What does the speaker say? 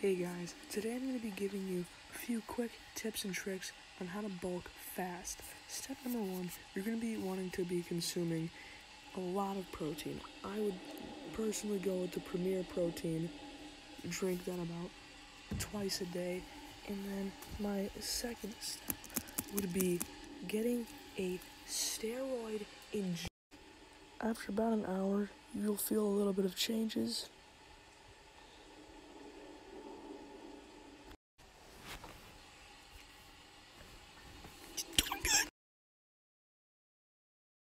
Hey guys, today I'm going to be giving you a few quick tips and tricks on how to bulk fast. Step number one, you're going to be wanting to be consuming a lot of protein. I would personally go with the Premier Protein, drink that about twice a day. And then my second step would be getting a steroid injection. After about an hour, you'll feel a little bit of changes